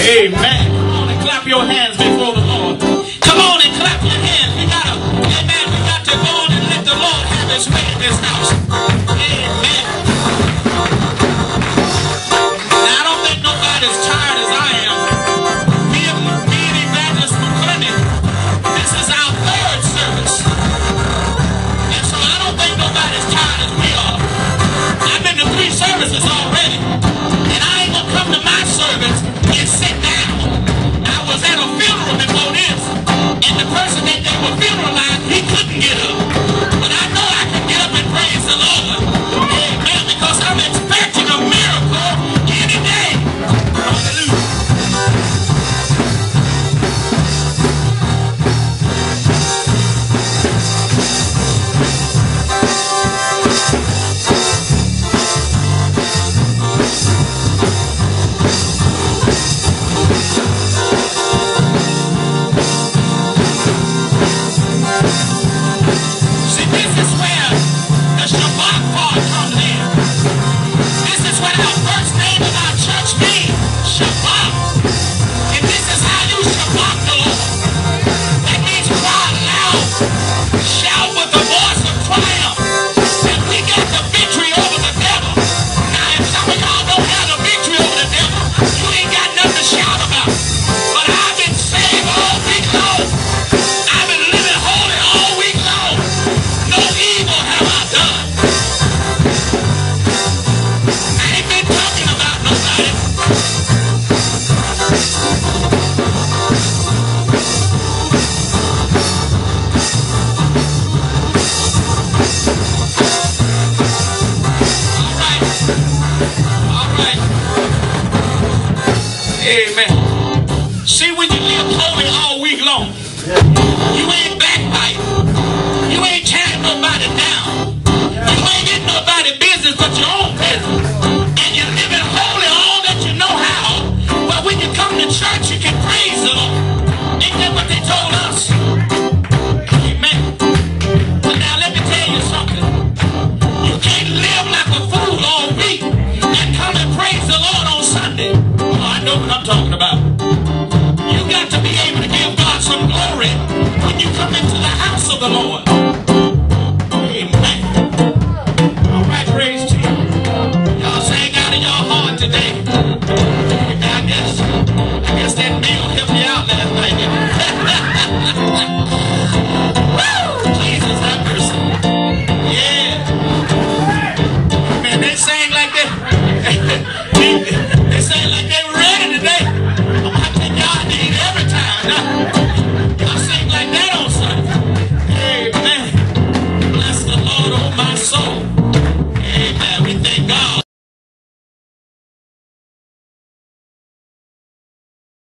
Amen. Come on and clap your hands before the Lord. Come on and clap your hands. We got to, amen, we got to go on and let the Lord have his way in this house. Amen. Now, I don't think nobody's tired as I am. Me and Evangelist McClendon, this is our third service. And so I don't think nobody's tired as we are. I've been to 3 services already. And I ain't gonna come to my service and sit down. I was at a funeral before this, and the person that they were funeralizing, he couldn't get up. But I know I can get up and praise the Lord. Amen. Because I'm expecting a miracle any day. Hallelujah. See, this is where the Shabbat part comes in. This is what our first name of our church means, Shabbat. And this is how you Shabbat the Lord. That means cry loud, shout with the voice of triumph, that we got the victory over the devil. Now, if some of y'all don't have the victory over the devil, you ain't got nothing to shout about. But I've been saved all week long. I've been living holy all week long. No evil have I done. I ain't been talking about nobody. All right. Amen. See, when you live holy all week long, you ain't backbiting. You ain't tearing nobody down. You ain't getting nobody business but your own business. And you're living holy all that you know how. But when you come to church, you can praise the Lord. Ain't that what they told us? Amen. But now let me tell you something. You can't live like a fool all week and come and praise the Lord on Sunday. Oh, I know what I'm talking about. You got to be able to give God some glory when you come into the house of the Lord.